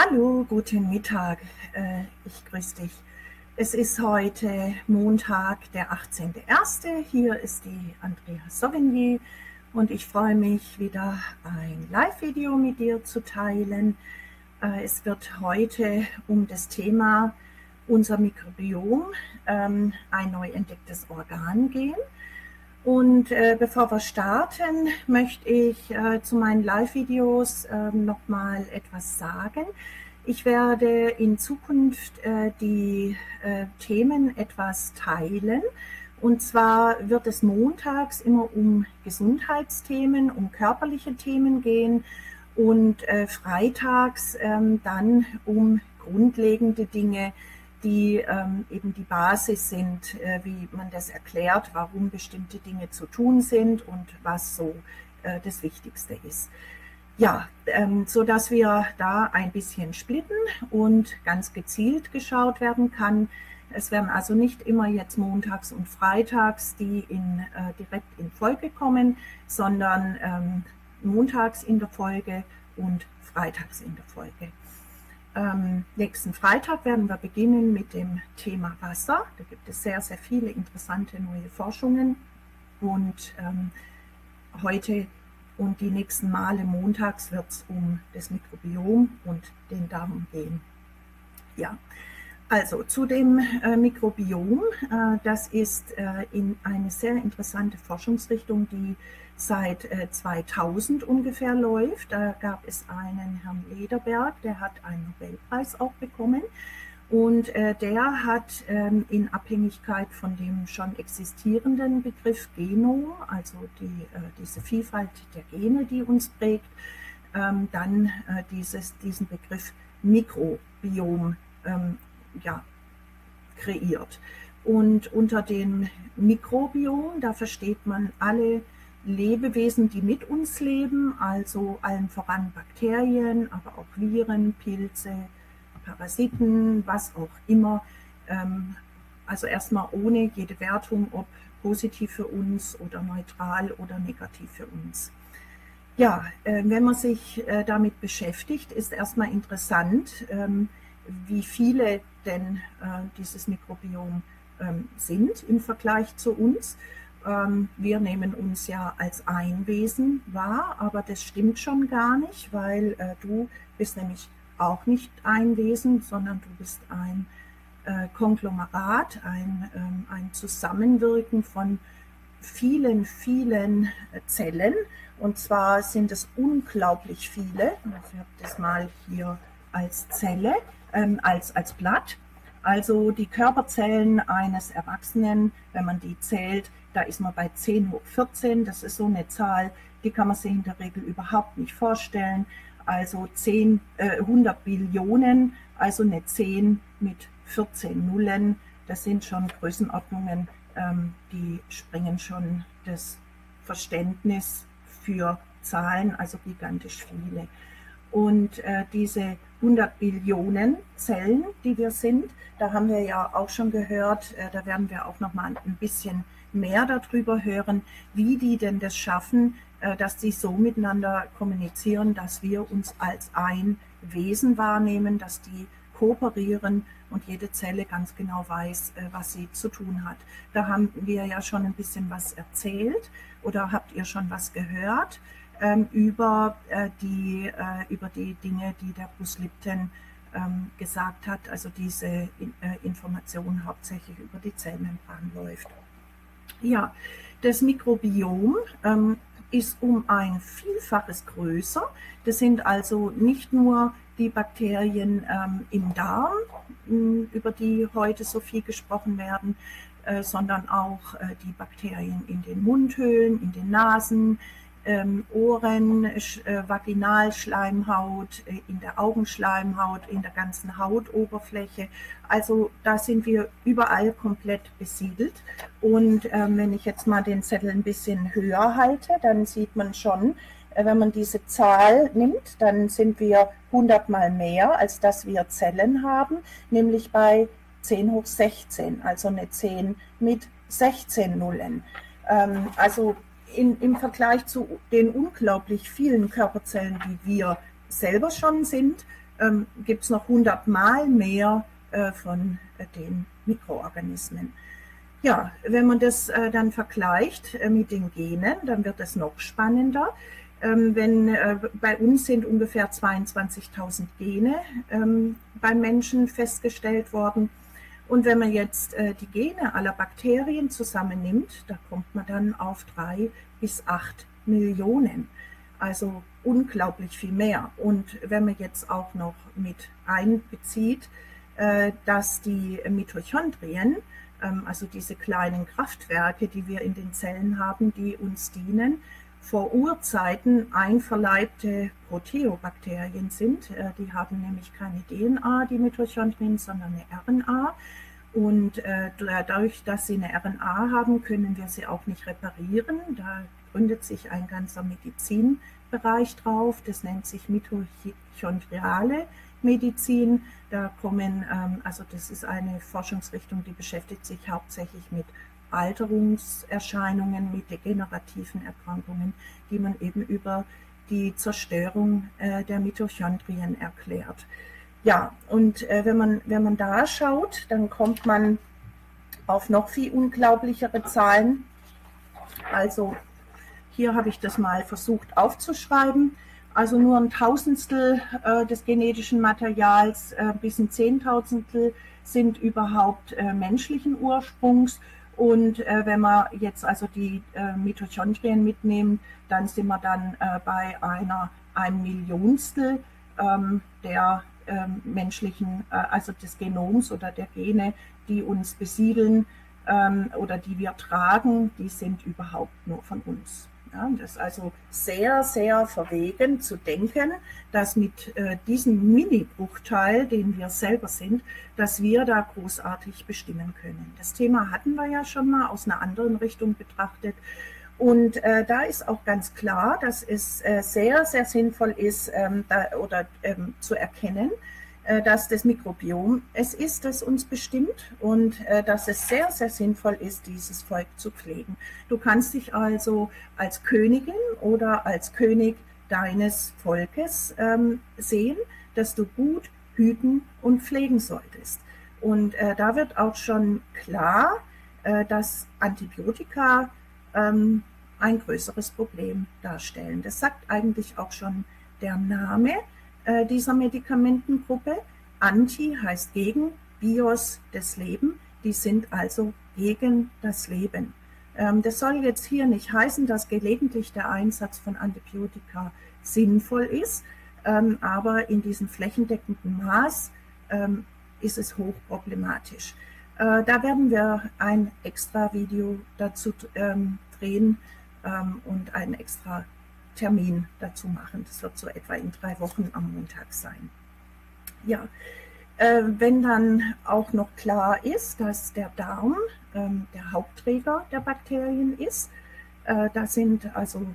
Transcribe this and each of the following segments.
Hallo, guten Mittag. Ich grüße dich. Es ist heute Montag, der 18.01. Hier ist die Andrea Sauvigny und ich freue mich, wieder ein Live-Video mit dir zu teilen. Es wird heute um das Thema unser Mikrobiom, ein neu entdecktes Organ gehen. Und bevor wir starten, möchte ich zu meinen Live-Videos nochmal etwas sagen. Ich werde in Zukunft die Themen etwas teilen. Und zwar wird es montags immer um Gesundheitsthemen, um körperliche Themen gehen und freitags dann um grundlegende Dinge, die eben die Basis sind, wie man das erklärt, warum bestimmte Dinge zu tun sind und was so das Wichtigste ist. Ja, so dass wir da ein bisschen splitten und ganz gezielt geschaut werden kann. Es werden also nicht immer jetzt montags und freitags die direkt in Folge kommen, sondern montags in der Folge und freitags in der Folge. Nächsten Freitag werden wir beginnen mit dem Thema Wasser. Da gibt es sehr, sehr viele interessante neue Forschungen. Und heute und die nächsten Male montags wird es um das Mikrobiom und den Darm gehen. Ja, also zu dem Mikrobiom. Das ist eine sehr interessante Forschungsrichtung, die seit 2000 ungefähr läuft. Da gab es einen Herrn Lederberg, der hat einen Nobelpreis auch bekommen. Und der hat in Abhängigkeit von dem schon existierenden Begriff Genom, also diese Vielfalt der Gene, die uns prägt, dann diesen Begriff Mikrobiom kreiert. Und unter dem Mikrobiom, da versteht man alle Lebewesen, die mit uns leben, also allen voran Bakterien, aber auch Viren, Pilze, Parasiten, was auch immer. Also erstmal ohne jede Wertung, ob positiv für uns oder neutral oder negativ für uns. Ja, wenn man sich damit beschäftigt, ist erstmal interessant, wie viele denn dieses Mikrobiom sind im Vergleich zu uns. Wir nehmen uns ja als ein Wesen wahr, aber das stimmt schon gar nicht, weil du bist nämlich auch nicht ein Wesen, sondern du bist ein Konglomerat, ein Zusammenwirken von vielen, vielen Zellen. Und zwar sind es unglaublich viele. Ich habe das mal hier als Zelle, als Blatt. Also die Körperzellen eines Erwachsenen, wenn man die zählt, da ist man bei 10 hoch 14. Das ist so eine Zahl, die kann man sich in der Regel überhaupt nicht vorstellen. Also 100 Billionen, also eine 10 mit 14 Nullen. Das sind schon Größenordnungen, die sprengen schon das Verständnis für Zahlen, also gigantisch viele. Und diese 100 Billionen Zellen, die wir sind, da haben wir ja auch schon gehört, da werden wir auch noch mal ein bisschen mehr darüber hören, wie die denn das schaffen, dass sie so miteinander kommunizieren, dass wir uns als ein Wesen wahrnehmen, dass die kooperieren und jede Zelle ganz genau weiß, was sie zu tun hat. Da haben wir ja schon ein bisschen was erzählt oder habt ihr schon was gehört über die Dinge, die der Bruce Lipton gesagt hat, also diese Information hauptsächlich über die Zellmembran läuft. Ja, das Mikrobiom ist um ein Vielfaches größer. Das sind also nicht nur die Bakterien im Darm, über die heute so viel gesprochen werden, sondern auch die Bakterien in den Mundhöhlen, in den Nasen, Ohren, Vaginalschleimhaut, in der Augenschleimhaut, in der ganzen Hautoberfläche. Also da sind wir überall komplett besiedelt. Und wenn ich jetzt mal den Zettel ein bisschen höher halte, dann sieht man schon, wenn man diese Zahl nimmt, dann sind wir 100 mal mehr, als dass wir Zellen haben, nämlich bei 10 hoch 16, also eine 10 mit 16 Nullen. Also im Vergleich zu den unglaublich vielen Körperzellen, die wir selber schon sind, gibt es noch 100-mal mehr von den Mikroorganismen. Ja, wenn man das dann vergleicht mit den Genen, dann wird es noch spannender. Bei uns sind ungefähr 22.000 Gene beim Menschen festgestellt worden. Und wenn man jetzt die Gene aller Bakterien zusammennimmt, da kommt man dann auf 3 bis 8 Millionen. Also unglaublich viel mehr. Und wenn man jetzt auch noch mit einbezieht, dass die Mitochondrien, also diese kleinen Kraftwerke, die wir in den Zellen haben, die uns dienen, vor Urzeiten einverleibte Proteobakterien sind. Die haben nämlich keine DNA, die Mitochondrien, sondern eine RNA. Und dadurch, dass sie eine RNA haben, können wir sie auch nicht reparieren. Da gründet sich ein ganzer Medizinbereich drauf. Das nennt sich mitochondriale Medizin. Da kommen, also das ist eine Forschungsrichtung, die beschäftigt sich hauptsächlich mit Alterungserscheinungen, mit degenerativen Erkrankungen, die man eben über die Zerstörung der Mitochondrien erklärt. Ja, und wenn man da schaut, dann kommt man auf noch viel unglaublichere Zahlen. Also hier habe ich das mal versucht aufzuschreiben. Also nur ein Tausendstel des genetischen Materials bis ein Zehntausendstel sind überhaupt menschlichen Ursprungs. Und wenn wir jetzt also die Mitochondrien mitnehmen, dann sind wir dann bei einem Millionstel der menschlichen, also des Genoms oder der Gene, die uns besiedeln oder die wir tragen, die sind überhaupt nur von uns. Ja, das ist also sehr, sehr verwegen zu denken, dass mit diesem Mini-Bruchteil, den wir selber sind, dass wir da großartig bestimmen können. Das Thema hatten wir ja schon mal aus einer anderen Richtung betrachtet. Und da ist auch ganz klar, dass es sehr, sehr sinnvoll ist, zu erkennen, dass das Mikrobiom es ist, das uns bestimmt und dass es sehr, sehr sinnvoll ist, dieses Volk zu pflegen. Du kannst dich also als Königin oder als König deines Volkes sehen, dass du gut hüten und pflegen solltest. Und da wird auch schon klar, dass Antibiotika ein größeres Problem darstellen. Das sagt eigentlich auch schon der Name dieser Medikamentengruppe. Anti heißt gegen, Bios das Leben, die sind also gegen das Leben. Das soll jetzt hier nicht heißen, dass gelegentlich der Einsatz von Antibiotika sinnvoll ist, aber in diesem flächendeckenden Maß ist es hochproblematisch. Da werden wir ein extra Video dazu drehen und einen extra Termin dazu machen. Das wird so etwa in 3 Wochen am Montag sein. Ja, wenn dann auch noch klar ist, dass der Darm der Hauptträger der Bakterien ist, da sind also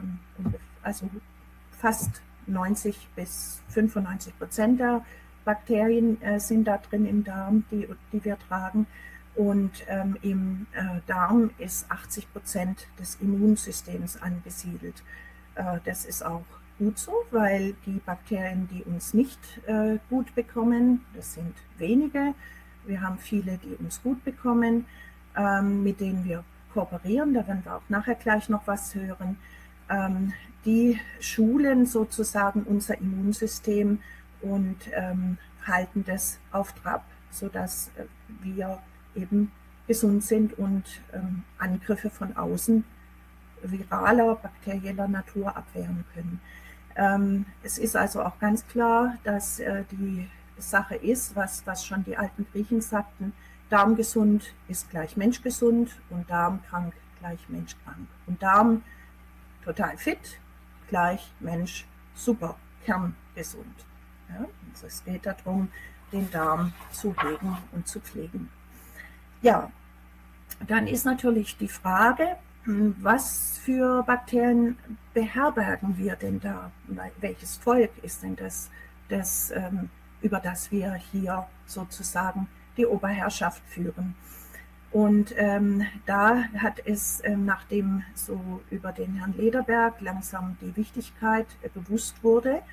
fast 90 bis 95% der Bakterien sind da drin im Darm, die wir tragen. Und im Darm ist 80% des Immunsystems angesiedelt. Das ist auch gut so, weil die Bakterien, die uns nicht gut bekommen, das sind wenige. Wir haben viele, die uns gut bekommen, mit denen wir kooperieren. Da werden wir auch nachher gleich noch was hören. Die schulen sozusagen unser Immunsystem und halten das auf Trab, sodass wir eben gesund sind und Angriffe von außen viraler, bakterieller Natur abwehren können. Es ist also auch ganz klar, dass die Sache ist, was schon die alten Griechen sagten, Darm gesund ist gleich Mensch gesund und Darm krank gleich Mensch krank. Und Darm total fit gleich Mensch super, kerngesund. Ja? Also es geht darum, den Darm zu hegen und zu pflegen. Ja, dann ist natürlich die Frage, was für Bakterien beherbergen wir denn da? Welches Volk ist denn das über das wir hier sozusagen die Oberherrschaft führen? Und da hat es, nachdem so über den Herrn Lederberg langsam die Wichtigkeit bewusst wurde,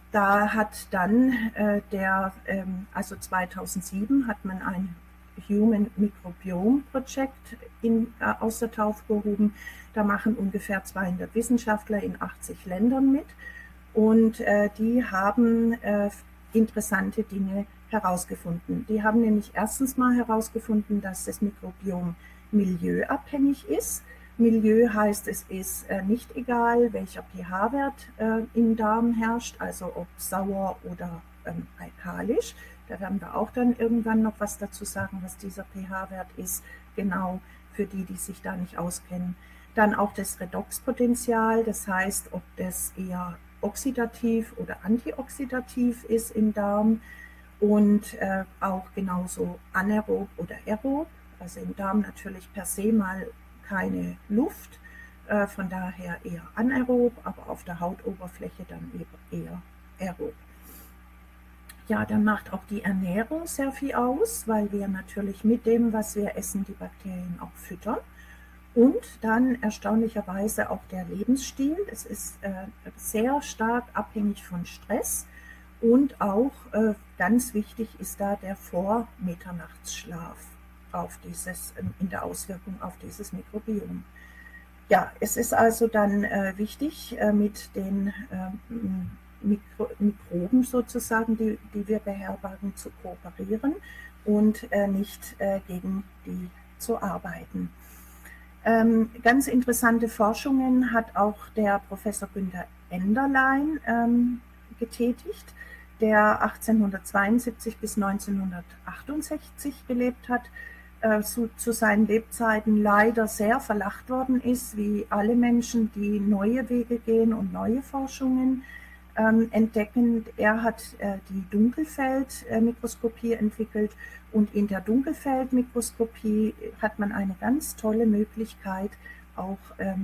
Da hat dann also 2007 hat man ein Human Microbiome Project aus der Taufe gehoben. Da machen ungefähr 200 Wissenschaftler in 80 Ländern mit und die haben interessante Dinge herausgefunden. Die haben nämlich erstens mal herausgefunden, dass das Mikrobiom milieuabhängig ist. Milieu heißt, es ist nicht egal, welcher pH-Wert im Darm herrscht, also ob sauer oder alkalisch. Da werden wir auch dann irgendwann noch was dazu sagen, was dieser pH-Wert ist, genau für die, die sich da nicht auskennen. Dann auch das Redoxpotential, das heißt, ob das eher oxidativ oder antioxidativ ist im Darm und auch genauso anaerob oder aerob, also im Darm natürlich per se mal keine Luft, von daher eher anaerob, aber auf der Hautoberfläche dann eher aerob. Ja, dann macht auch die Ernährung sehr viel aus, weil wir natürlich mit dem, was wir essen, die Bakterien auch füttern. Und dann erstaunlicherweise auch der Lebensstil. Es ist sehr stark abhängig von Stress und auch ganz wichtig ist da der Vormitternachtsschlaf in der Auswirkung auf dieses Mikrobiom. Ja, es ist also dann wichtig, mit den Mikroben sozusagen, die wir beherbergen, zu kooperieren und nicht gegen die zu arbeiten. Ganz interessante Forschungen hat auch der Professor Günther Enderlein getätigt, der 1872 bis 1968 gelebt hat, zu seinen Lebzeiten leider sehr verlacht worden ist, wie alle Menschen, die neue Wege gehen und neue Forschungen entdecken. Er hat die Dunkelfeldmikroskopie entwickelt und in der Dunkelfeldmikroskopie hat man eine ganz tolle Möglichkeit, auch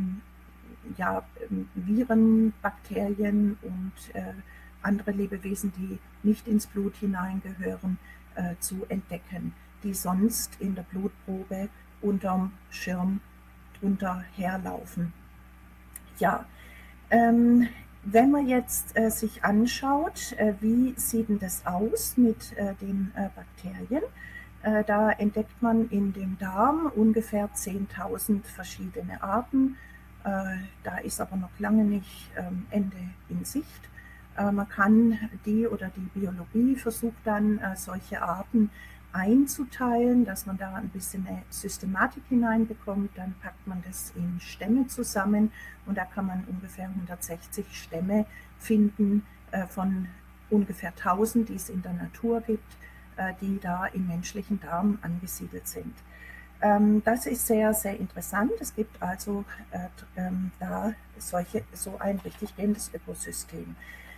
Viren, Bakterien und andere Lebewesen, die nicht ins Blut hineingehören, zu entdecken, die sonst in der Blutprobe unterm Schirm drunter herlaufen. Ja, wenn man jetzt sich anschaut, wie sieht denn das aus mit den Bakterien, da entdeckt man in dem Darm ungefähr 10.000 verschiedene Arten. Da ist aber noch lange nicht Ende in Sicht. Man kann die Biologie versucht dann, solche Arten einzuteilen, dass man da ein bisschen eine Systematik hineinbekommt. Dann packt man das in Stämme zusammen und da kann man ungefähr 160 Stämme finden von ungefähr 1000, die es in der Natur gibt, die da im menschlichen Darm angesiedelt sind. Das ist sehr, sehr interessant. Es gibt also da so ein richtig gehendes Ökosystem.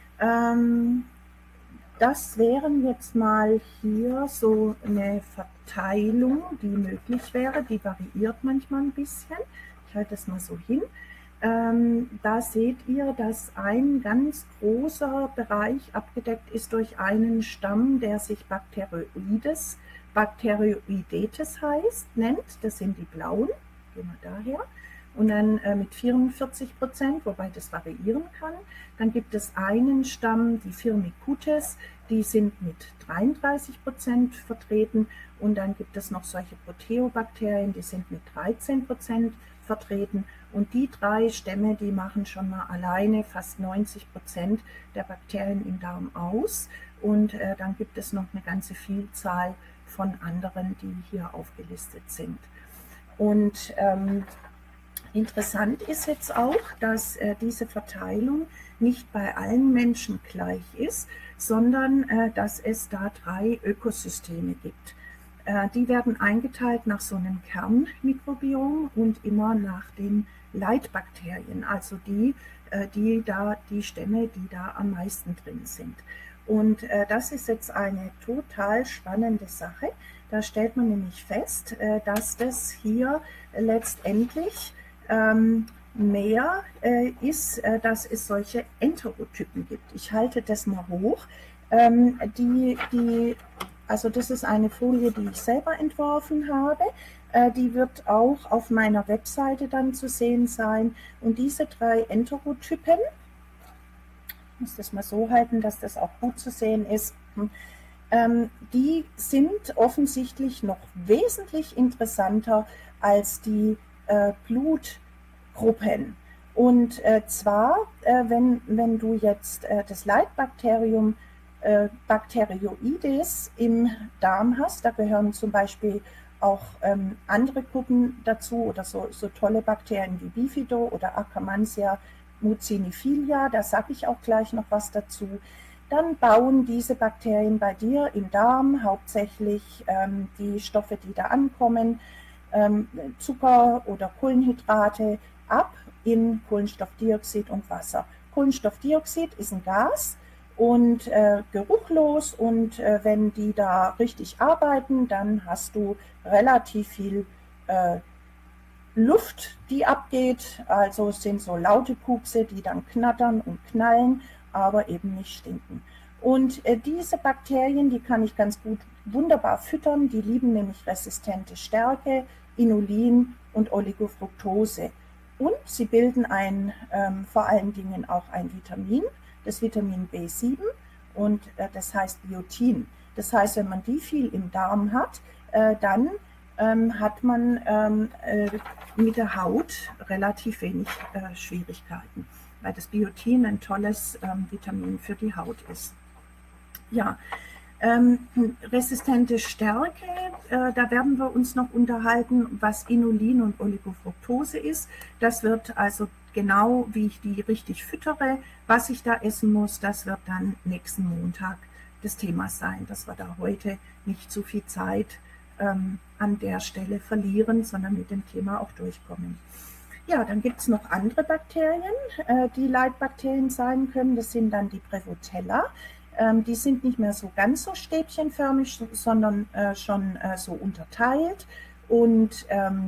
Das wären jetzt mal hier so eine Verteilung, die möglich wäre. Die variiert manchmal ein bisschen. Ich halte das mal so hin. Da seht ihr, dass ein ganz großer Bereich abgedeckt ist durch einen Stamm, der sich Bacteroidetes nennt. Das sind die blauen. Gehen wir daher. Und dann mit 44%, wobei das variieren kann. Dann gibt es einen Stamm, die Firmicutes, die sind mit 33% vertreten. Und dann gibt es noch solche Proteobakterien, die sind mit 13% vertreten. Und die drei Stämme, die machen schon mal alleine fast 90% der Bakterien im Darm aus. Und dann gibt es noch eine ganze Vielzahl von anderen, die hier aufgelistet sind. Und interessant ist jetzt auch, dass diese Verteilung nicht bei allen Menschen gleich ist, sondern dass es da 3 Ökosysteme gibt. Die werden eingeteilt nach so einem Kernmikrobiom und immer nach den Leitbakterien, also die Stämme, die da am meisten drin sind. Und das ist jetzt eine total spannende Sache. Da stellt man nämlich fest, dass das hier letztendlich mehr ist, dass es solche Enterotypen gibt. Ich halte das mal hoch. Also das ist eine Folie, die ich selber entworfen habe. Die wird auch auf meiner Webseite dann zu sehen sein. Und diese 3 Enterotypen, muss das mal so halten, dass das auch gut zu sehen ist. Die sind offensichtlich noch wesentlich interessanter als die Blutgruppen. Und zwar, wenn du jetzt das Leitbakterium Bacteroides im Darm hast, da gehören zum Beispiel auch andere Gruppen dazu oder so tolle Bakterien wie Bifido oder Akkermansia muciniphila, da sage ich auch gleich noch was dazu. Dann bauen diese Bakterien bei dir im Darm hauptsächlich die Stoffe, die da ankommen, Zucker oder Kohlenhydrate ab in Kohlenstoffdioxid und Wasser. Kohlenstoffdioxid ist ein Gas und geruchlos, und wenn die da richtig arbeiten, dann hast du relativ viel Luft, die abgeht, also es sind so laute Pupse, die dann knattern und knallen, aber eben nicht stinken. Und diese Bakterien, die kann ich ganz gut wunderbar füttern, die lieben nämlich resistente Stärke, Inulin und Oligofructose. Und sie bilden vor allen Dingen auch ein Vitamin, das Vitamin B7, und das heißt Biotin. Das heißt, wenn man die viel im Darm hat, dann hat man mit der Haut relativ wenig Schwierigkeiten, weil das Biotin ein tolles Vitamin für die Haut ist. Ja, resistente Stärke, da werden wir uns noch unterhalten, was Inulin und Oligofructose ist. Das wird also genau, wie ich die richtig füttere, was ich da essen muss, das wird dann nächsten Montag das Thema sein, dass wir da heute nicht zu viel Zeit an der Stelle verlieren, sondern mit dem Thema auch durchkommen. Ja, dann gibt es noch andere Bakterien, die Leitbakterien sein können. Das sind dann die Prevotella. Die sind nicht mehr so ganz so stäbchenförmig, sondern schon so unterteilt und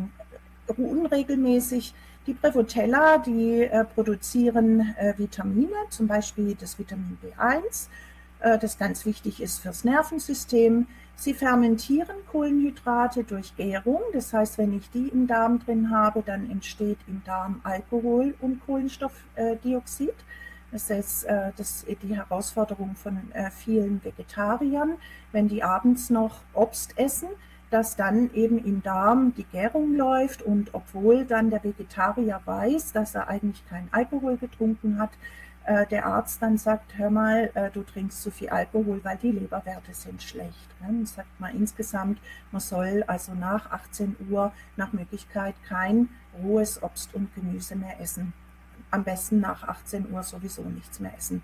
unregelmäßig. Die Prevotella, die produzieren Vitamine, zum Beispiel das Vitamin B1, das ganz wichtig ist fürs Nervensystem. Sie fermentieren Kohlenhydrate durch Gärung, das heißt, wenn ich die im Darm drin habe, dann entsteht im Darm Alkohol und Kohlenstoffdioxid. Das ist die Herausforderung von vielen Vegetariern, wenn die abends noch Obst essen, dass dann eben im Darm die Gärung läuft, und obwohl dann der Vegetarier weiß, dass er eigentlich keinen Alkohol getrunken hat, der Arzt dann sagt, hör mal, du trinkst zu viel Alkohol, weil die Leberwerte sind schlecht. Dann sagt man insgesamt, man soll also nach 18 Uhr nach Möglichkeit kein rohes Obst und Gemüse mehr essen. Am besten nach 18 Uhr sowieso nichts mehr essen.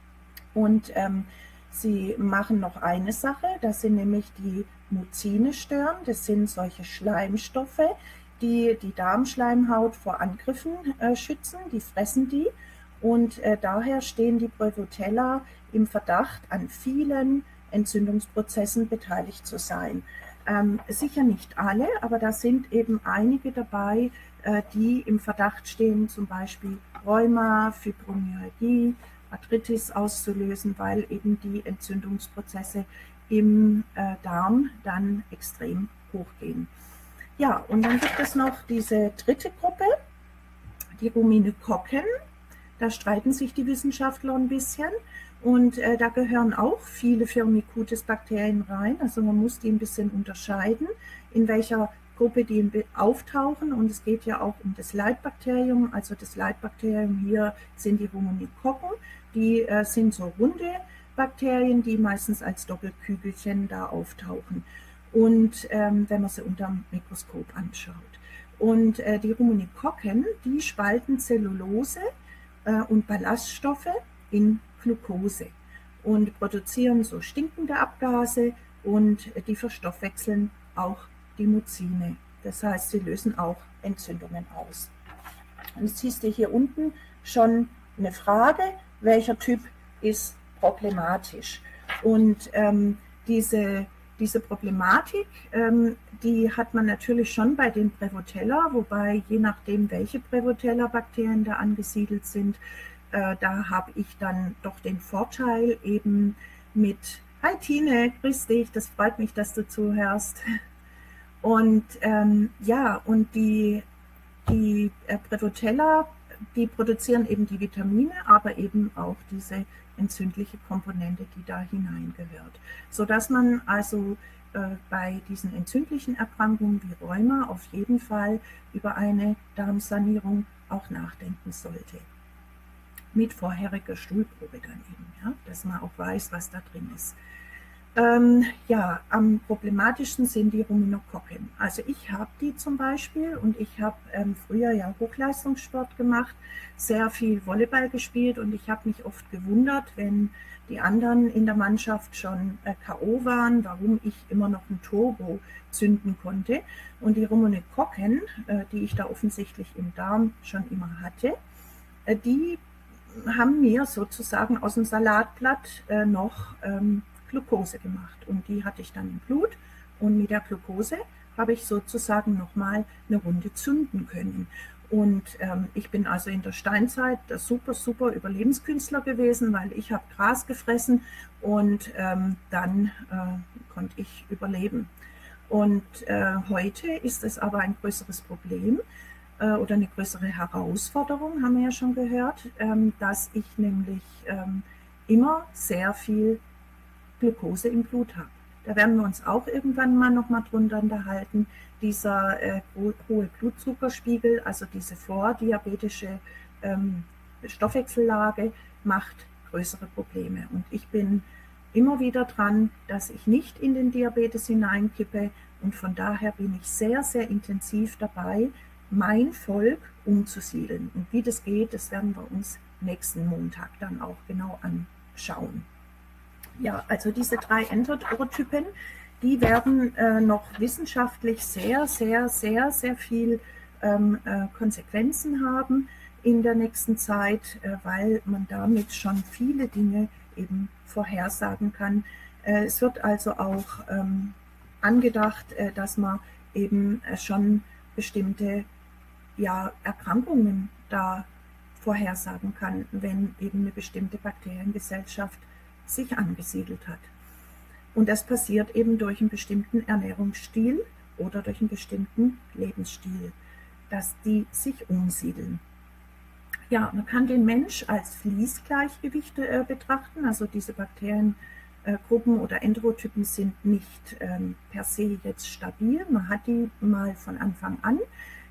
Und sie machen noch eine Sache, das sind nämlich die Mucine stören. Das sind solche Schleimstoffe, die die Darmschleimhaut vor Angriffen schützen, die fressen die. Und daher stehen die Prevotella im Verdacht, an vielen Entzündungsprozessen beteiligt zu sein. Sicher nicht alle, aber da sind eben einige dabei, die im Verdacht stehen, zum Beispiel Rheuma, Fibromyalgie, Arthritis auszulösen, weil eben die Entzündungsprozesse im Darm dann extrem hochgehen. Ja, und dann gibt es noch diese dritte Gruppe, die Ruminokokken. Da streiten sich die Wissenschaftler ein bisschen, und da gehören auch viele Firmicutes-Bakterien rein. Also man muss die ein bisschen unterscheiden, in welcher Gruppe die auftauchen, und es geht ja auch um das Leitbakterium. Also das Leitbakterium hier sind die Ruminokokken, die sind so runde Bakterien, die meistens als Doppelkügelchen da auftauchen, und wenn man sie unter dem Mikroskop anschaut. Und die Ruminokokken, die spalten Zellulose und Ballaststoffe in Glucose und produzieren so stinkende Abgase, und die verstoffwechseln auch die Mucine. Das heißt, sie lösen auch Entzündungen aus. Und jetzt siehst du hier unten schon eine Frage, welcher Typ ist problematisch. Und diese Problematik, die hat man natürlich schon bei den Prevotella, wobei je nachdem, welche Prevotella-Bakterien da angesiedelt sind, da habe ich dann doch den Vorteil eben mit, hi Tine, grüß dich, das freut mich, dass du zuhörst. Und ja, und die Prevotella die produzieren eben die Vitamine, aber eben auch diese entzündliche Komponente, die da hineingehört. Sodass man also bei diesen entzündlichen Erkrankungen wie Rheuma auf jeden Fall über eine Darmsanierung auch nachdenken sollte. Mit vorheriger Stuhlprobe dann eben, ja, dass man auch weiß, was da drin ist. Ja, am problematischsten sind die Ruminokokken. Also ich habe die zum Beispiel und ich habe früher ja Hochleistungssport gemacht, sehr viel Volleyball gespielt und ich habe mich oft gewundert, wenn die anderen in der Mannschaft schon K.O. waren, warum ich immer noch ein Turbo zünden konnte. Und die Ruminokokken, die ich da offensichtlich im Darm schon immer hatte, die haben mir sozusagen aus dem Salatblatt noch Glucose gemacht und die hatte ich dann im Blut und mit der Glucose habe ich sozusagen nochmal eine Runde zünden können. Und ich bin also in der Steinzeit der super Überlebenskünstler gewesen, weil ich habe Gras gefressen und dann konnte ich überleben. Und heute ist es aber ein größeres Problem oder eine größere Herausforderung, haben wir ja schon gehört, dass ich nämlich immer sehr viel Glucose im Blut habe. Da werden wir uns auch irgendwann mal nochmal drunter unterhalten. Dieser hohe Blutzuckerspiegel, also diese vordiabetische Stoffwechsellage, macht größere Probleme. Und ich bin immer wieder dran, dass ich nicht in den Diabetes hineinkippe. Und von daher bin ich sehr intensiv dabei, mein Volk umzusiedeln. Und wie das geht, das werden wir uns nächsten Montag dann auch genau anschauen. Ja, also diese 3 Enterotypen, die werden noch wissenschaftlich sehr viel Konsequenzen haben in der nächsten Zeit, weil man damit schon viele Dinge eben vorhersagen kann. Es wird also auch angedacht, dass man eben schon bestimmte Erkrankungen da vorhersagen kann, wenn eben eine bestimmte Bakteriengesellschaft sich angesiedelt hat. Und das passiert eben durch einen bestimmten Ernährungsstil oder durch einen bestimmten Lebensstil, dass die sich umsiedeln. Ja, man kann den Mensch als Fließgleichgewicht betrachten, also diese Bakteriengruppen oder Enterotypen sind nicht per se jetzt stabil, man hat die mal von Anfang an.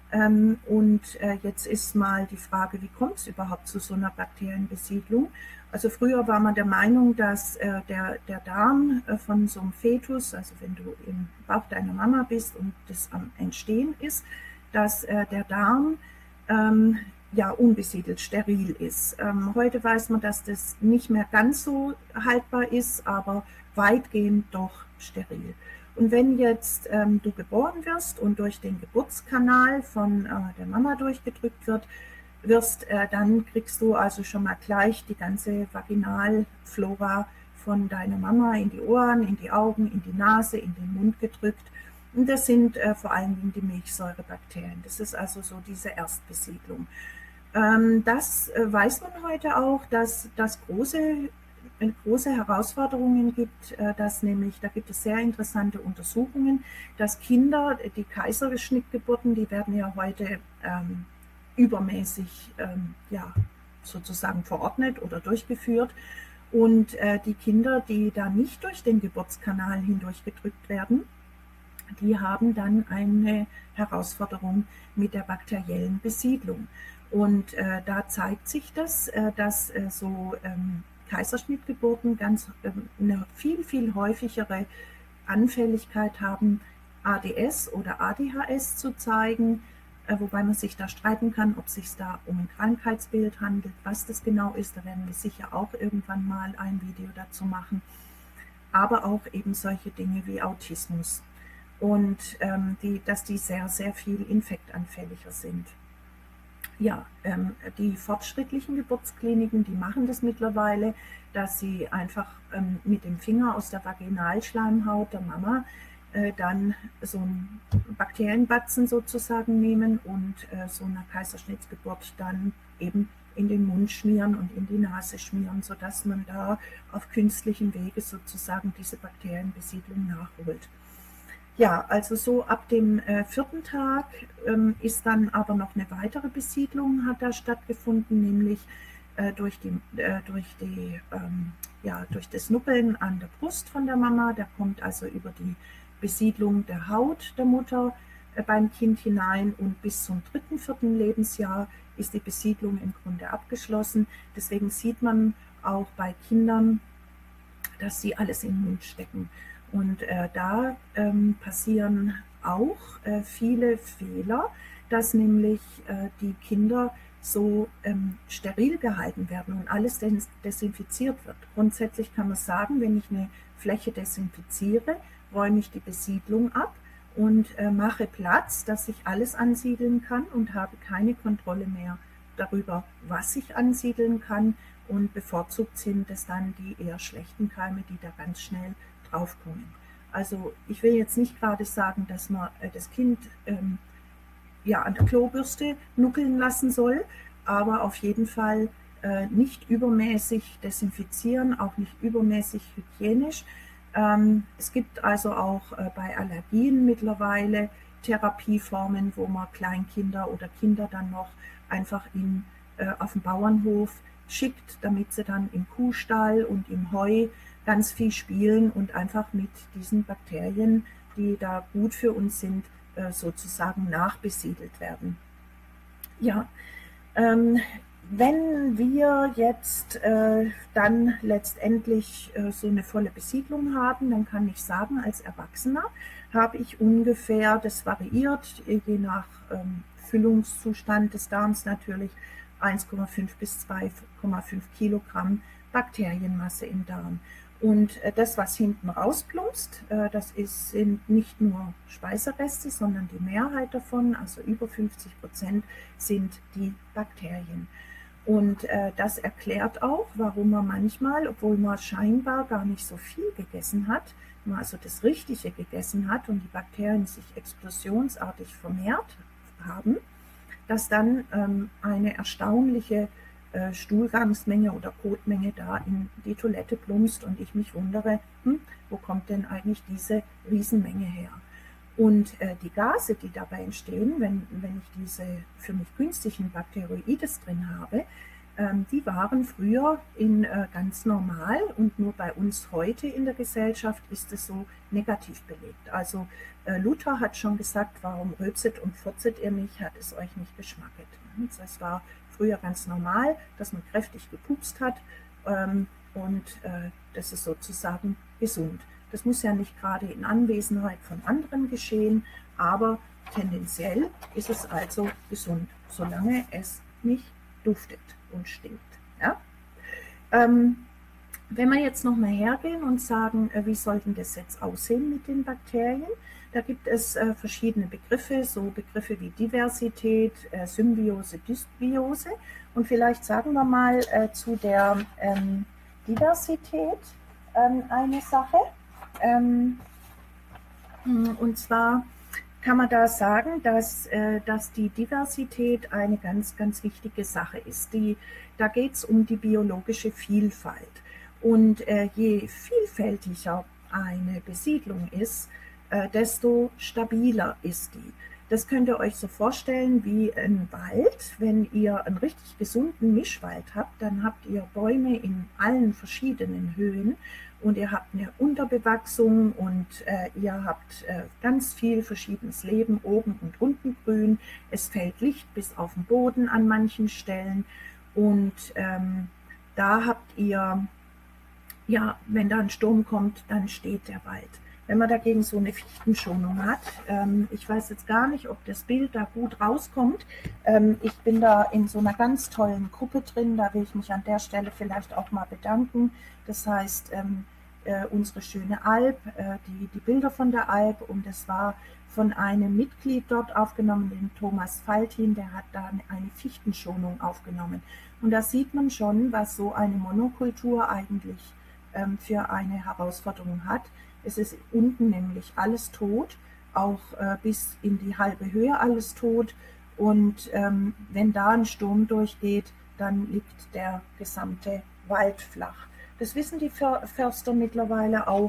Und jetzt ist mal die Frage, wie kommt es überhaupt zu so einer Bakterienbesiedlung? Also früher war man der Meinung, dass der Darm von so einem Fetus, also wenn du im Bauch deiner Mama bist und das am Entstehen ist, dass der Darm unbesiedelt, steril ist. Heute weiß man, dass das nicht mehr ganz so haltbar ist, aber weitgehend doch steril. Und wenn jetzt du geboren wirst und durch den Geburtskanal von der Mama durchgedrückt wirst, dann kriegst du also schon mal gleich die ganze Vaginalflora von deiner Mama in die Ohren, in die Augen, in die Nase, in den Mund gedrückt. Und das sind vor allen Dingen die Milchsäurebakterien. Das ist also so diese Erstbesiedlung. Das weiß man heute auch, dass das große Herausforderungen gibt, da gibt es sehr interessante Untersuchungen, dass Kinder, die Kaiserschnittgeburten, die werden ja heute übermäßig sozusagen verordnet oder durchgeführt. Und die Kinder, die da nicht durch den Geburtskanal hindurch gedrückt werden, die haben dann eine Herausforderung mit der bakteriellen Besiedlung. Und da zeigt sich das, dass Kaiserschnittgeburten ganz eine viel häufigere Anfälligkeit haben, ADS oder ADHS zu zeigen, wobei man sich da streiten kann, ob es sich da um ein Krankheitsbild handelt, was das genau ist. Da werden wir sicher auch irgendwann mal ein Video dazu machen. Aber auch eben solche Dinge wie Autismus und dass die sehr viel infektanfälliger sind. Ja, die fortschrittlichen Geburtskliniken, die machen das mittlerweile, dass sie einfach mit dem Finger aus der Vaginalschleimhaut der Mama dann so einen Bakterienbatzen sozusagen nehmen und so eine Kaiserschnittsgeburt dann eben in den Mund schmieren und in die Nase schmieren, sodass man da auf künstlichem Wege sozusagen diese Bakterienbesiedlung nachholt. Ja, also so ab dem 4. Tag ist dann aber noch eine weitere Besiedlung hat da stattgefunden, nämlich durch das Nuppeln an der Brust von der Mama. Da kommt also über die Besiedlung der Haut der Mutter beim Kind hinein, und bis zum 3., 4. Lebensjahr ist die Besiedlung im Grunde abgeschlossen. Deswegen sieht man auch bei Kindern, dass sie alles in den Mund stecken. Und da passieren auch viele Fehler, dass nämlich die Kinder so steril gehalten werden und alles desinfiziert wird. Grundsätzlich kann man sagen, wenn ich eine Fläche desinfiziere, räume ich die Besiedlung ab und mache Platz, dass ich alles ansiedeln kann und habe keine Kontrolle mehr darüber, was ich ansiedeln kann. Und bevorzugt sind es dann die eher schlechten Keime, die da ganz schnell draufkommen. Also ich will jetzt nicht gerade sagen, dass man das Kind an der Klobürste nuckeln lassen soll, aber auf jeden Fall nicht übermäßig desinfizieren, auch nicht übermäßig hygienisch. Es gibt also auch bei Allergien mittlerweile Therapieformen, wo man Kleinkinder oder Kinder dann noch einfach auf dem Bauernhof schickt, damit sie dann im Kuhstall und im Heu ganz viel spielen und einfach mit diesen Bakterien, die da gut für uns sind, sozusagen nachbesiedelt werden. Ja, wenn wir jetzt dann letztendlich so eine volle Besiedlung haben, dann kann ich sagen, als Erwachsener habe ich ungefähr, das variiert je nach Füllungszustand des Darms natürlich, 1,5 bis 2,5 Kilogramm Bakterienmasse im Darm. Und das, was hinten rausplumpst, sind nicht nur Speisereste, sondern die Mehrheit davon, also über 50%, sind die Bakterien. Und das erklärt auch, warum man manchmal, obwohl man scheinbar gar nicht so viel gegessen hat, man also das Richtige gegessen hat und die Bakterien sich explosionsartig vermehrt haben, dass dann eine erstaunliche Stuhlgangsmenge oder Kotmenge da in die Toilette plumpst und ich mich wundere, wo kommt denn eigentlich diese Riesenmenge her? Und die Gase, die dabei entstehen, wenn ich diese für mich günstigen Bakteroides drin habe, die waren früher ganz normal, und nur bei uns heute in der Gesellschaft ist es so negativ belegt. Also Luther hat schon gesagt, warum rülpset und furzet ihr mich, hat es euch nicht geschmacket. Es war früher ganz normal, dass man kräftig gepupst hat, und das ist sozusagen gesund. Das muss ja nicht gerade in Anwesenheit von anderen geschehen, aber tendenziell ist es also gesund, solange es nicht duftet und stinkt. Ja? Wenn wir jetzt nochmal hergehen und sagen, wie soll denn das jetzt aussehen mit den Bakterien? Da gibt es verschiedene Begriffe, so Begriffe wie Diversität, Symbiose, Dysbiose. Und vielleicht sagen wir mal zu der Diversität eine Sache. Und zwar kann man da sagen, dass die Diversität eine ganz, ganz wichtige Sache ist. Da geht es um die biologische Vielfalt. Und je vielfältiger eine Besiedlung ist, desto stabiler ist die. Das könnt ihr euch so vorstellen wie ein Wald. Wenn ihr einen richtig gesunden Mischwald habt, dann habt ihr Bäume in allen verschiedenen Höhen und ihr habt eine Unterbewachsung und ihr habt ganz viel verschiedenes Leben, oben und unten grün. Es fällt Licht bis auf den Boden an manchen Stellen und da habt ihr, ja, wenn da ein Sturm kommt, dann steht der Wald. Wenn man dagegen so eine Fichtenschonung hat, ich weiß jetzt gar nicht, ob das Bild da gut rauskommt. Ich bin da in so einer ganz tollen Gruppe drin, da will ich mich an der Stelle vielleicht auch mal bedanken. Das heißt, unsere schöne Alp, die Bilder von der Alp, und das war von einem Mitglied dort aufgenommen, den Thomas Faltin, der hat da eine Fichtenschonung aufgenommen. Und da sieht man schon, was so eine Monokultur eigentlich für eine Herausforderung hat. Es ist unten nämlich alles tot, auch bis in die halbe Höhe alles tot. Und wenn da ein Sturm durchgeht, dann liegt der gesamte Wald flach. Das wissen die Förster mittlerweile auch.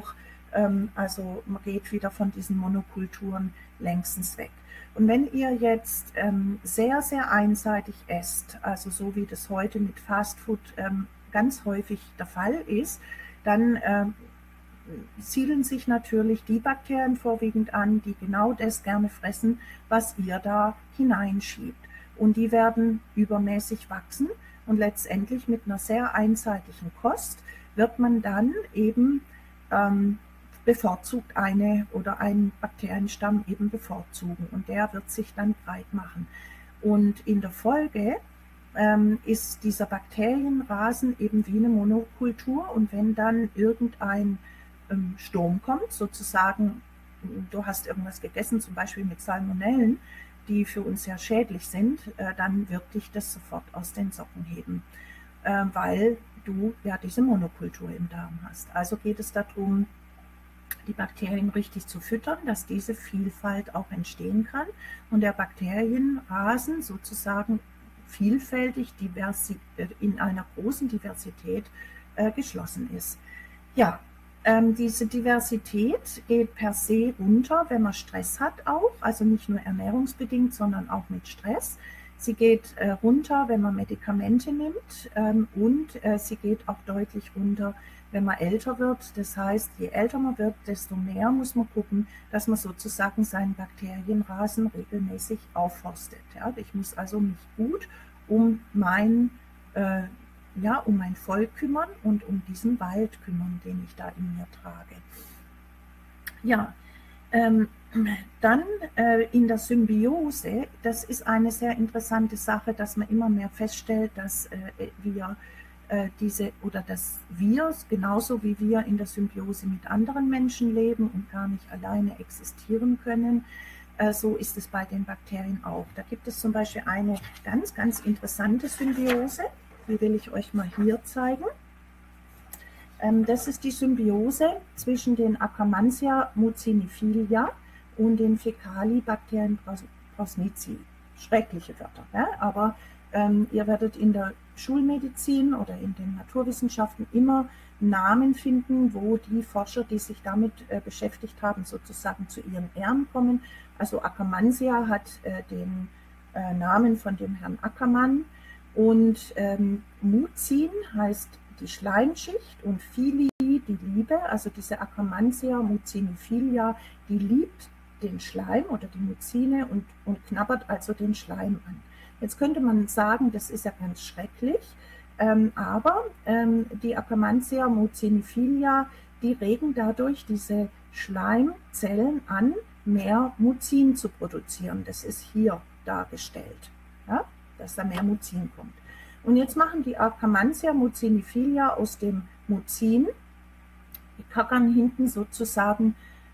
Also man geht wieder von diesen Monokulturen längstens weg. Und wenn ihr jetzt sehr, sehr einseitig esst, also so wie das heute mit Fastfood ganz häufig der Fall ist, dann siedeln sich natürlich die Bakterien vorwiegend an, die genau das gerne fressen, was ihr da hineinschiebt. Und die werden übermäßig wachsen und letztendlich mit einer sehr einseitigen Kost wird man dann eben bevorzugt eine oder einen Bakterienstamm eben bevorzugen und der wird sich dann breit machen. Und in der Folge ist dieser Bakterienrasen eben wie eine Monokultur und wenn dann irgendein Sturm kommt, sozusagen, du hast irgendwas gegessen, zum Beispiel mit Salmonellen, die für uns sehr schädlich sind, dann wird dich das sofort aus den Socken heben, weil du ja diese Monokultur im Darm hast. Also geht es darum, die Bakterien richtig zu füttern, dass diese Vielfalt auch entstehen kann und der Bakterienrasen sozusagen vielfältig in einer großen Diversität geschlossen ist. Ja, diese Diversität geht per se runter, wenn man Stress hat auch, also nicht nur ernährungsbedingt, sondern auch mit Stress. Sie geht runter, wenn man Medikamente nimmt und sie geht auch deutlich runter, wenn man älter wird. Das heißt, je älter man wird, desto mehr muss man gucken, dass man sozusagen seinen Bakterienrasen regelmäßig aufforstet. Ja? Ich muss also mich gut um mein Volk kümmern und um diesen Wald kümmern, den ich da in mir trage. Ja, dann in der Symbiose, das ist eine sehr interessante Sache, dass man immer mehr feststellt, dass wir genauso wie wir in der Symbiose mit anderen Menschen leben und gar nicht alleine existieren können, so ist es bei den Bakterien auch. Da gibt es zum Beispiel eine ganz, ganz interessante Symbiose, die will ich euch mal hier zeigen. Das ist die Symbiose zwischen den Akkermansia muciniphila und den Fecalibacterium prausnitzii. Schreckliche Wörter, ja? Aber ihr werdet in der Schulmedizin oder in den Naturwissenschaften immer Namen finden, wo die Forscher, die sich damit beschäftigt haben, sozusagen zu ihren Ehren kommen. Also Akkermansia hat den Namen von dem Herrn Ackermann und Mucin heißt die Schleimschicht und Fili die Liebe, also diese Akkermansia muciniphilia, die liebt den Schleim oder die Mucine und knabbert also den Schleim an. Jetzt könnte man sagen, das ist ja ganz schrecklich, aber die Akkermansia muciniphilia, die regen dadurch diese Schleimzellen an, mehr Mucin zu produzieren. Das ist hier dargestellt, ja, dass da mehr Mucin kommt. Und jetzt machen die Akkermansia muciniphilia aus dem Mucin, die kackern hinten sozusagen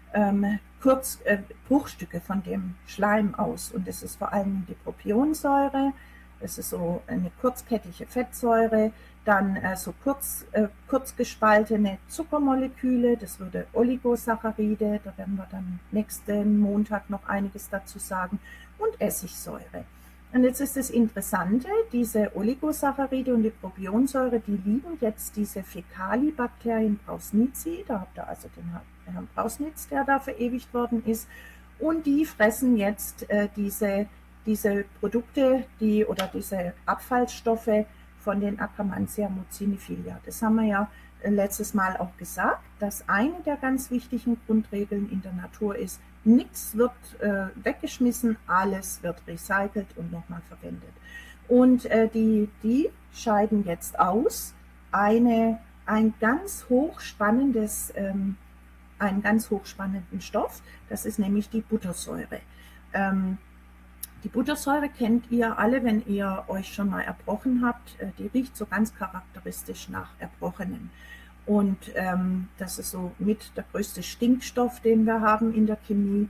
Bruchstücke von dem Schleim aus. Und das ist vor allem die Propionsäure, das ist so eine kurzkettige Fettsäure, dann so kurz gespaltene Zuckermoleküle, das würde Oligosaccharide, da werden wir dann nächsten Montag noch einiges dazu sagen, und Essigsäure. Und jetzt ist das Interessante, diese Oligosaccharide und die Propionsäure, die lieben jetzt diese Fecalibacterium prausnitzii, da habt ihr also den Herrn Prausnitz, der da verewigt worden ist, und die fressen jetzt diese Produkte, oder diese Abfallstoffe von den Akkermansia muciniphilia. Das haben wir ja letztes Mal auch gesagt, dass eine der ganz wichtigen Grundregeln in der Natur ist, nichts wird weggeschmissen, alles wird recycelt und nochmal verwendet. Und die scheiden jetzt aus einen ganz hochspannenden Stoff, das ist nämlich die Buttersäure. Die Buttersäure kennt ihr alle, wenn ihr euch schon mal erbrochen habt. Die riecht so ganz charakteristisch nach Erbrochenen. Und das ist so mit der größte Stinkstoff, den wir haben in der Chemie.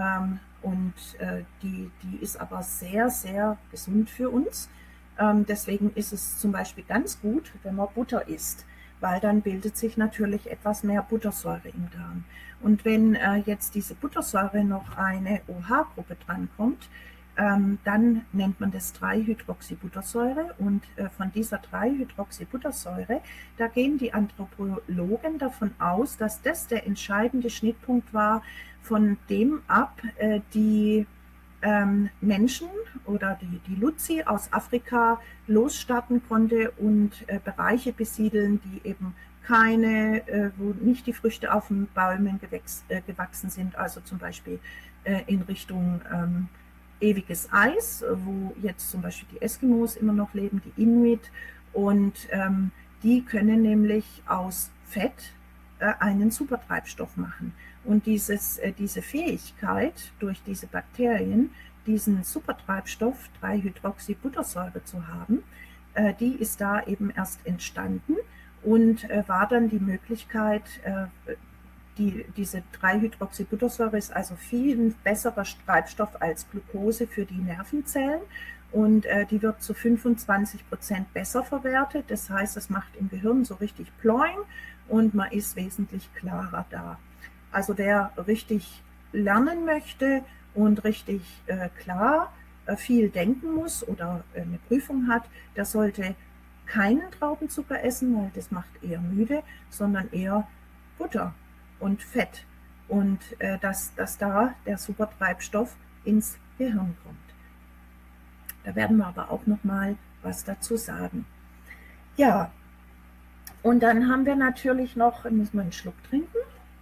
Die ist aber sehr, sehr gesund für uns. Deswegen ist es zum Beispiel ganz gut, wenn man Butter isst, weil dann bildet sich natürlich etwas mehr Buttersäure im Darm. Und wenn jetzt diese Buttersäure noch eine OH-Gruppe drankommt, dann nennt man das 3-Hydroxybuttersäure, und von dieser 3-Hydroxybuttersäure, da gehen die Anthropologen davon aus, dass das der entscheidende Schnittpunkt war, von dem ab die Menschen oder die Luzi aus Afrika losstarten konnte und Bereiche besiedeln, die eben wo nicht die Früchte auf den Bäumen gewachsen sind, also zum Beispiel in Richtung ewiges Eis, wo jetzt zum Beispiel die Eskimos immer noch leben, die Inuit, und die können nämlich aus Fett einen Supertreibstoff machen. Und diese Fähigkeit, durch diese Bakterien diesen Supertreibstoff 3-Hydroxybuttersäure zu haben, die ist da eben erst entstanden und war dann die Möglichkeit, diese 3-Hydroxybuttersäure ist also viel ein besserer Treibstoff als Glucose für die Nervenzellen, und die wird zu 25% besser verwertet. Das heißt, das macht im Gehirn so richtig Ploing und man ist wesentlich klarer da. Also wer richtig lernen möchte und richtig klar viel denken muss oder eine Prüfung hat, der sollte keinen Traubenzucker essen, weil das macht eher müde, sondern eher Butter und Fett, und dass da der Supertreibstoff ins Gehirn kommt. Da werden wir aber auch noch mal was dazu sagen. Ja, und dann haben wir natürlich noch, müssen wir einen Schluck trinken.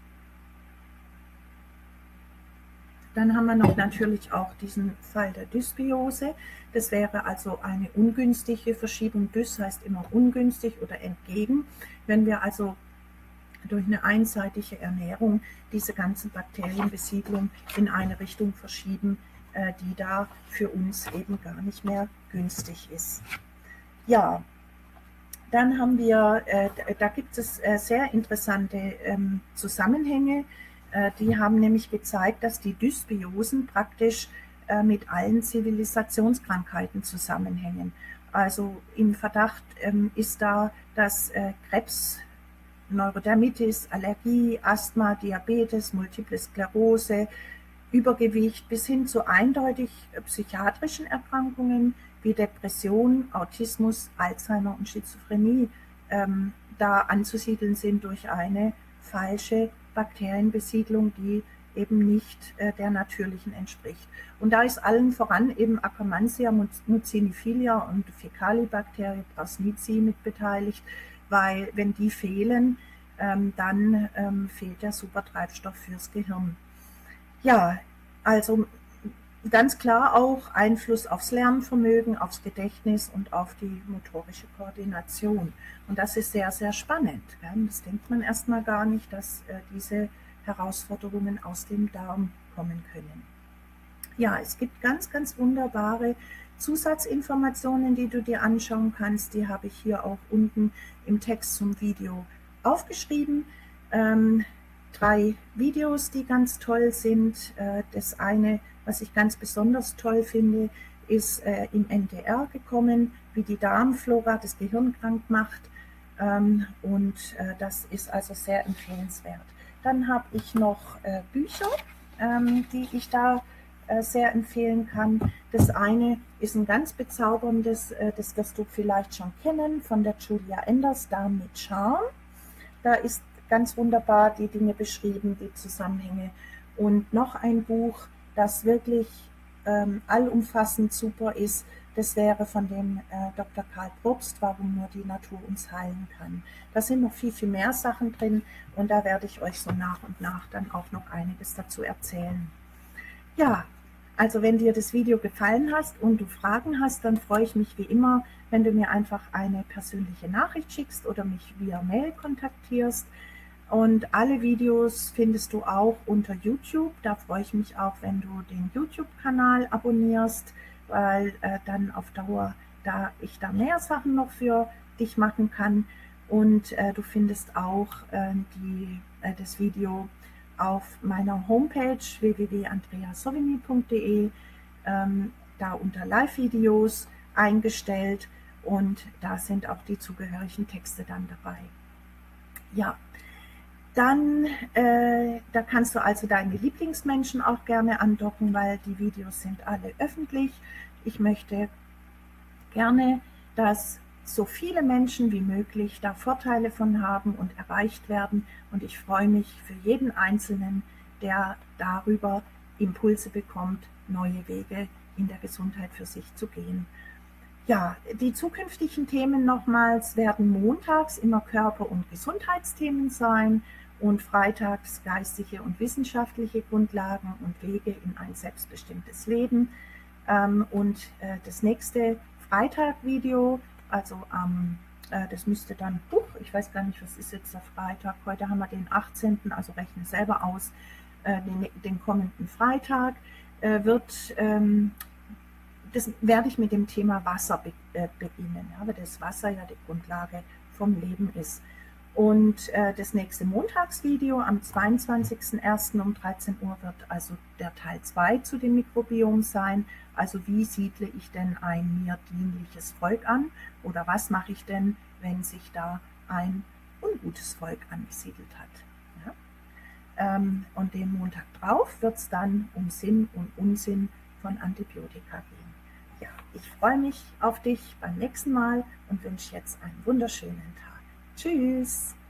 Dann haben wir noch natürlich auch diesen Fall der Dysbiose. Das wäre also eine ungünstige Verschiebung. Dys heißt immer ungünstig oder entgegen. Wenn wir also durch eine einseitige Ernährung diese ganze Bakterienbesiedlung in eine Richtung verschieben, die da für uns eben gar nicht mehr günstig ist. Ja, dann haben wir, da gibt es sehr interessante Zusammenhänge. Die haben nämlich gezeigt, dass die Dysbiosen praktisch mit allen Zivilisationskrankheiten zusammenhängen. Also im Verdacht ist da, dass Krebs, Neurodermitis, Allergie, Asthma, Diabetes, Multiple Sklerose, Übergewicht bis hin zu eindeutig psychiatrischen Erkrankungen wie Depression, Autismus, Alzheimer und Schizophrenie da anzusiedeln sind durch eine falsche Bakterienbesiedlung, die eben nicht der natürlichen entspricht. Und da ist allen voran eben Akkermansia, Muciniphila und Fecalibacteria prausnitzii mit beteiligt, weil wenn die fehlen, dann fehlt der Supertreibstoff fürs Gehirn. Ja, also ganz klar auch Einfluss aufs Lernvermögen, aufs Gedächtnis und auf die motorische Koordination. Und das ist sehr, sehr spannend. Das denkt man erstmal gar nicht, dass diese Herausforderungen aus dem Darm kommen können. Ja, es gibt ganz, ganz wunderbare Zusatzinformationen, die du dir anschauen kannst. Die habe ich hier auch unten im Text zum Video aufgeschrieben. 3 Videos, die ganz toll sind. Das eine, was ich ganz besonders toll finde, ist im NDR gekommen, wie die Darmflora das Gehirn krank macht. Und das ist also sehr empfehlenswert. Dann habe ich noch Bücher, die ich da sehr empfehlen kann. Das eine ist ein ganz bezauberndes, das wirst du vielleicht schon kennen, von der Julia Enders, Darm mit Charme. Da ist ganz wunderbar die Dinge beschrieben, die Zusammenhänge. Und noch ein Buch, das wirklich allumfassend super ist, das wäre von dem Dr. Karl Probst, Warum nur die Natur uns heilen kann. Da sind noch viel, viel mehr Sachen drin, und da werde ich euch so nach und nach dann auch noch einiges dazu erzählen. Ja, also wenn dir das Video gefallen hat und du Fragen hast, dann freue ich mich wie immer, wenn du mir einfach eine persönliche Nachricht schickst oder mich via Mail kontaktierst. Und alle Videos findest du auch unter YouTube. Da freue ich mich auch, wenn du den YouTube-Kanal abonnierst, weil dann auf Dauer ich da mehr Sachen noch für dich machen kann. Und du findest auch das Video auf meiner Homepage www.andreasovigny.de, da unter Live-Videos eingestellt, und da sind auch die zugehörigen Texte dann dabei. Ja, Dann, da kannst du also deine Lieblingsmenschen auch gerne andocken, weil die Videos sind alle öffentlich. Ich möchte gerne, dass so viele Menschen wie möglich da Vorteile von haben und erreicht werden. Und ich freue mich für jeden Einzelnen, der darüber Impulse bekommt, neue Wege in der Gesundheit für sich zu gehen. Ja, die zukünftigen Themen nochmals werden montags immer Körper- und Gesundheitsthemen sein und freitags geistige und wissenschaftliche Grundlagen und Wege in ein selbstbestimmtes Leben. Und das nächste Freitag-Video, also das müsste dann, ich weiß gar nicht, was ist jetzt der Freitag, heute haben wir den 18., also rechne selber aus, den kommenden Freitag das werde ich mit dem Thema Wasser beginnen, ja, weil das Wasser ja die Grundlage vom Leben ist. Und das nächste Montagsvideo am 22.01. um 13 Uhr wird also der Teil 2 zu dem Mikrobiom sein. Also wie siedle ich denn ein mir dienliches Volk an oder was mache ich denn, wenn sich da ein ungutes Volk angesiedelt hat. Ja? Und den Montag drauf wird es dann um Sinn und Unsinn von Antibiotika gehen. Ja, ich freue mich auf dich beim nächsten Mal und wünsche jetzt einen wunderschönen Tag. Tschüss!